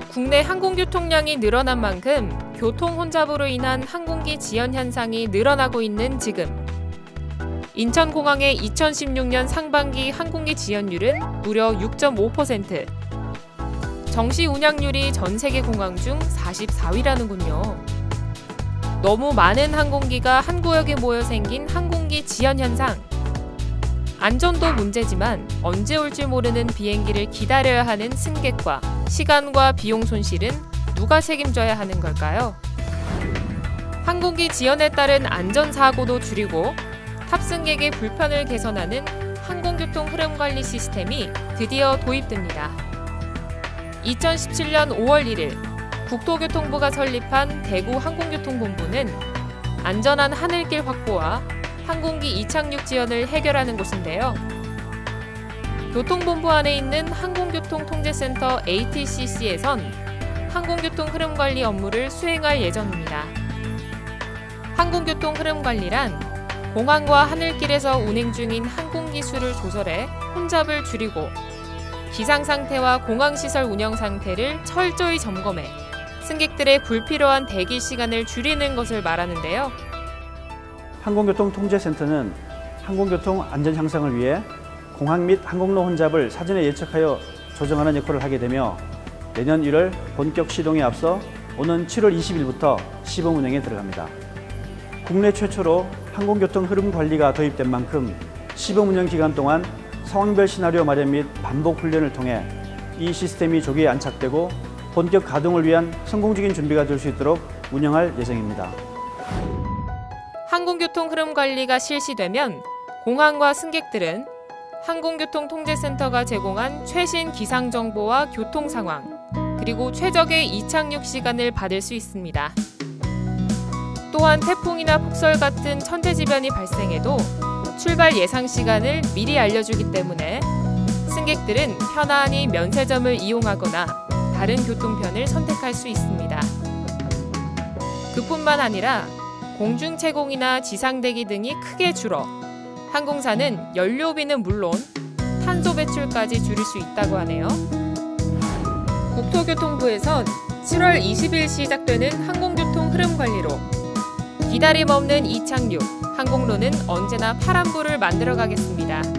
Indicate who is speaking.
Speaker 1: 국내 항공교통량이 늘어난 만큼 교통 혼잡으로 인한 항공기 지연 현상이 늘어나고 있는 지금. 인천공항의 2016년 상반기 항공기 지연율은 무려 6.5%. 정시 운항률이 전 세계 공항 중 44위라는군요. 너무 많은 항공기가 한 구역에 모여 생긴 항공기 지연 현상. 안전도 문제지만 언제 올지 모르는 비행기를 기다려야 하는 승객과 시간과 비용 손실은 누가 책임져야 하는 걸까요? 항공기 지연에 따른 안전사고도 줄이고 탑승객의 불편을 개선하는 항공교통 흐름관리 시스템이 드디어 도입됩니다. 2017년 5월 1일 국토교통부가 설립한 대구항공교통본부는 안전한 하늘길 확보와 항공기 이착륙 지연을 해결하는 곳인데요. 교통본부 안에 있는 항공교통통제센터 ATCC에선 항공교통 흐름관리 업무를 수행할 예정입니다. 항공교통 흐름관리란 공항과 하늘길에서 운행 중인 항공기 수를 조절해 혼잡을 줄이고 기상상태와 공항시설 운영 상태를 철저히 점검해 승객들의 불필요한 대기 시간을 줄이는 것을 말하는데요.
Speaker 2: 항공교통통제센터는 항공교통 안전 향상을 위해 공항 및 항공로 혼잡을 사전에 예측하여 조정하는 역할을 하게 되며 내년 1월 본격 시동에 앞서 오는 7월 20일부터 시범 운행에 들어갑니다. 국내 최초로 항공교통 흐름 관리가 도입된 만큼 시범 운영 기간 동안 상황별 시나리오 마련 및 반복 훈련을 통해 이 시스템이 조기에 안착되고 본격 가동을 위한 성공적인 준비가 될 수 있도록 운영할 예정입니다.
Speaker 1: 항공교통 흐름 관리가 실시되면 공항과 승객들은 항공교통통제센터가 제공한 최신 기상 정보와 교통 상황, 그리고 최적의 이착륙 시간을 받을 수 있습니다. 또한 태풍이나 폭설 같은 천재지변이 발생해도 출발 예상 시간을 미리 알려주기 때문에 승객들은 편안히 면세점을 이용하거나 다른 교통편을 선택할 수 있습니다. 그뿐만 아니라 공중채공이나 지상대기 등이 크게 줄어 항공사는 연료비는 물론 탄소 배출까지 줄일 수 있다고 하네요. 국토교통부에선 7월 20일 시작되는 항공교통 흐름 관리로 기다림 없는 이착륙, 항공로는 언제나 파란불을 만들어 가겠습니다.